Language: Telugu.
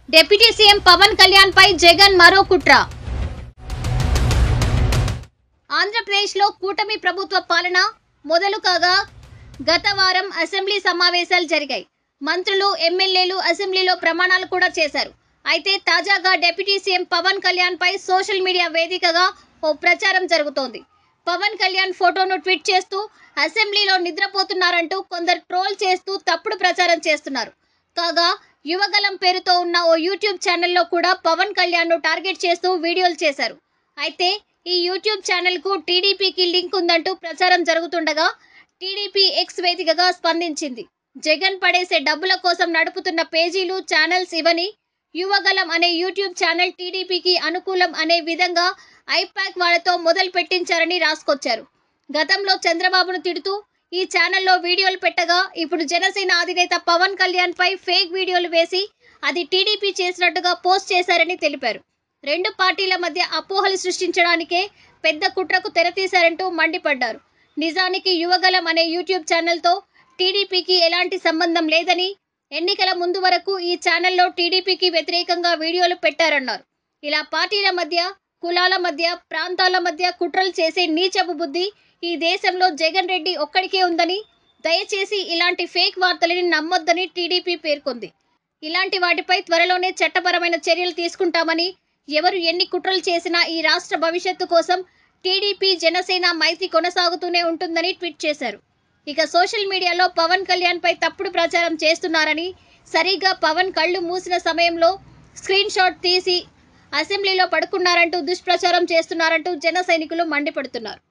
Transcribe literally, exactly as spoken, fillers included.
డిప్యూటీ సీఎం పవన్ కళ్యాణ్ పై జగన్ మరో కుట్ర. ఆంధ్రప్రదేశ్ లో కూటమి ప్రభుత్వ పాలన మొదలు కాగా గత వారం అసెంబ్లీ సమావేశాలు జరిగాయి. మంత్రులు, ఎమ్మెల్యేలు అసెంబ్లీలో ప్రమాణాలు కూడా చేశారు. అయితే తాజాగా డిప్యూటీ సీఎం పవన్ కళ్యాణ్ పై సోషల్ మీడియా వేదికగా ఓ ప్రచారం జరుగుతోంది. పవన్ కళ్యాణ్ ఫోటోను ట్వీట్ చేస్తూ అసెంబ్లీలో నిద్రపోతున్నారంటూ కొందరు ట్రోల్ చేస్తూ తప్పుడు ప్రచారం చేస్తున్నారు. కాగా యువగలం పేరుతో ఉన్న ఓ యూట్యూబ్ ఛానల్లో కూడా పవన్ కళ్యాణ్ ను టార్గెట్ చేస్తూ వీడియోలు చేశారు. అయితే ఈ యూట్యూబ్ ఛానల్ కు టీడీపీకి లింక్ ఉందంటూ ప్రచారం జరుగుతుండగా టీడీపీ ఎక్స్ వేదికగా స్పందించింది. జగన్ పడేసే డబ్బుల కోసం నడుపుతున్న పేజీలు, ఛానల్స్ ఇవని. యువగలం అనే యూట్యూబ్ ఛానల్ టీడీపీకి అనుకూలం అనే విధంగా ఐపాక్ వాళ్ళతో మొదలు పెట్టించారని రాసుకొచ్చారు. గతంలో చంద్రబాబును తిడుతూ ఈ ఛానల్లో వీడియోలు పెట్టగా ఇప్పుడు జనసేన అధినేత పవన్ కళ్యాణ్ పై ఫేక్ వీడియోలు వేసి అది టీడీపీ చేసినట్టుగా పోస్ట్ చేశారని తెలిపారు. రెండు పార్టీల మధ్య అపోహలు సృష్టించడానికే పెద్ద కుట్రకు తెరతీశారంటూ మండిపడ్డారు. నిజానికి యువగలం అనే యూట్యూబ్ ఛానల్తో టీడీపీకి ఎలాంటి సంబంధం లేదని, ఎన్నికల ముందు వరకు ఈ ఛానల్లో టీడీపీకి వ్యతిరేకంగా వీడియోలు పెట్టారన్నారు. ఇలా పార్టీల మధ్య, కులాల మధ్య, ప్రాంతాల మధ్య కుట్రలు చేసే నీచపు బుద్ధి ఈ దేశంలో జగన్ రెడ్డి ఒక్కడికే ఉందని, దయచేసి ఇలాంటి ఫేక్ వార్తలని నమ్మొద్దని టీడీపీ పేర్కొంది. ఇలాంటి వాటిపై త్వరలోనే చట్టపరమైన చర్యలు తీసుకుంటామని, ఎవరు ఎన్ని కుట్రలు చేసినా ఈ రాష్ట్ర భవిష్యత్తు కోసం టీడీపీ జనసేన మైత్రి కొనసాగుతూనే ఉంటుందని ట్వీట్ చేశారు. ఇక సోషల్ మీడియాలో పవన్ కళ్యాణ్ పై తప్పుడు ప్రచారం చేస్తున్నారని, సరిగ్గా పవన్ కళ్ళు మూసిన సమయంలో స్క్రీన్ షాట్ తీసి అసెంబ్లీలో పడుకున్నారంటూ దుష్ప్రచారం చేస్తున్నారంటూ జన సైనికులు మండిపడుతున్నారు.